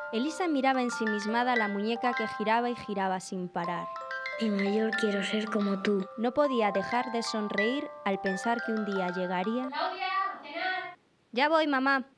Elisa miraba ensimismada la muñeca que giraba y giraba sin parar. De mayor quiero ser como tú. No podía dejar de sonreír al pensar que un día llegaría... ¡Claudia, a cenar! ¡Ya voy, mamá!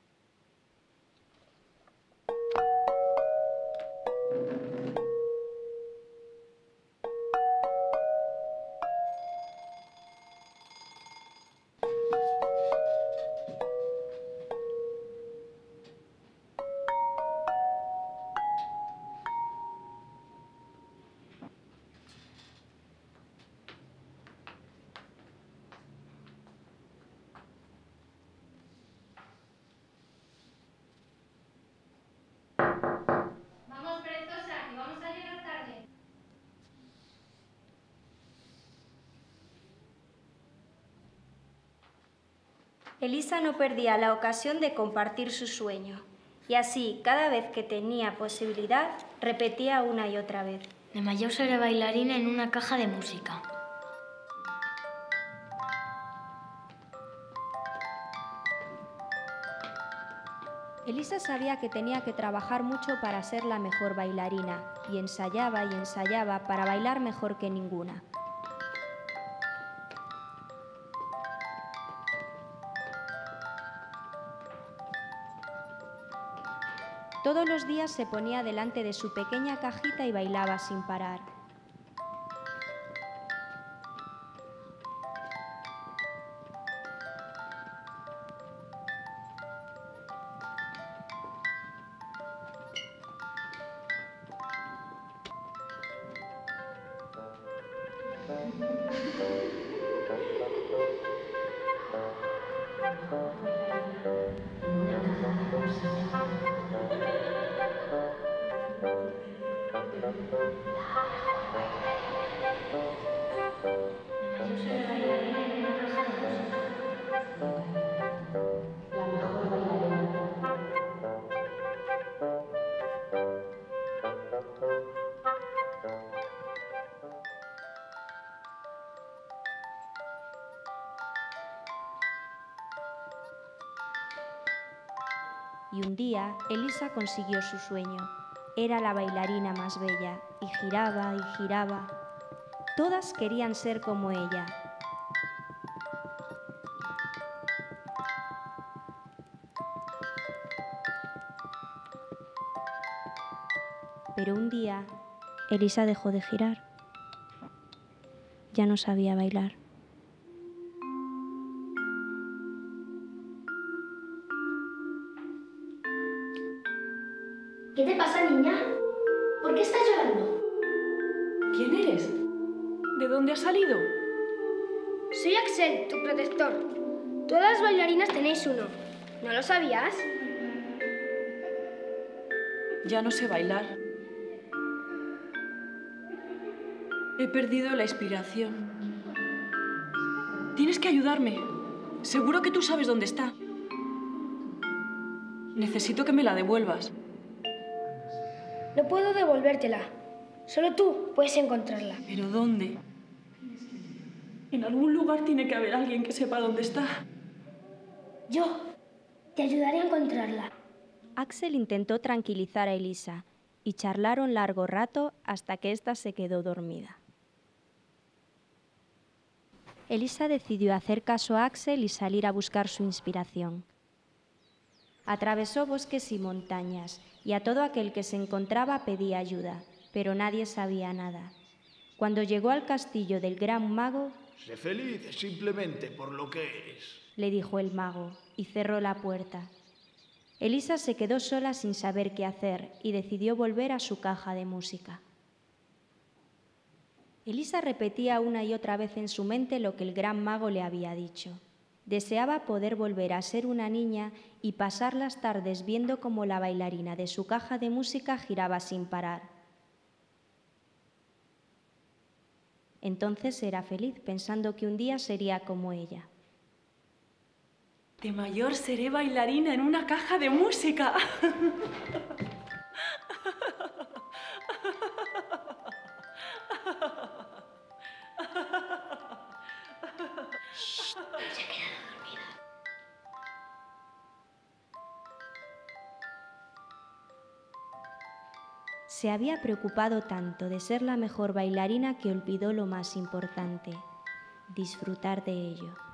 Vamos, perezosa, que vamos a llegar tarde. Elisa no perdía la ocasión de compartir su sueño, y así, cada vez que tenía posibilidad, repetía una y otra vez. De mayor seré bailarina en una caja de música. Elisa sabía que tenía que trabajar mucho para ser la mejor bailarina, y ensayaba para bailar mejor que ninguna. Todos los días se ponía delante de su pequeña cajita y bailaba sin parar. Y un día, Elisa consiguió su sueño. Era la bailarina más bella, y giraba y giraba. Todas querían ser como ella. Pero un día, Elisa dejó de girar. Ya no sabía bailar. ¿Qué te pasa, niña? ¿Por qué estás llorando? ¿Quién eres? ¿De dónde has salido? Soy Axel, tu protector. Todas las bailarinas tenéis uno. ¿No lo sabías? Ya no sé bailar. He perdido la inspiración. Tienes que ayudarme. Seguro que tú sabes dónde está. Necesito que me la devuelvas. No puedo devolvértela. Solo tú puedes encontrarla. ¿Pero dónde? En algún lugar tiene que haber alguien que sepa dónde está. Yo te ayudaré a encontrarla. Axel intentó tranquilizar a Elisa y charlaron largo rato hasta que ésta se quedó dormida. Elisa decidió hacer caso a Axel y salir a buscar su inspiración. Atravesó bosques y montañas y a todo aquel que se encontraba pedía ayuda, pero nadie sabía nada. Cuando llegó al castillo del gran mago, «Sé feliz simplemente por lo que eres», le dijo el mago, y cerró la puerta. Elisa se quedó sola sin saber qué hacer y decidió volver a su caja de música. Elisa repetía una y otra vez en su mente lo que el gran mago le había dicho. Deseaba poder volver a ser una niña y pasar las tardes viendo cómo la bailarina de su caja de música giraba sin parar. Entonces era feliz pensando que un día sería como ella. De mayor seré bailarina en una caja de música. Shh, se ha quedado dormida. Se había preocupado tanto de ser la mejor bailarina que olvidó lo más importante, disfrutar de ello.